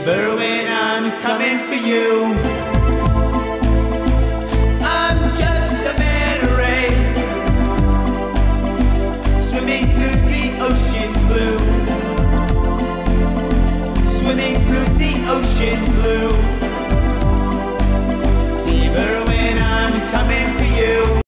Steve Irwin, I'm coming for you. I'm just a man array, swimming through the ocean blue, swimming through the ocean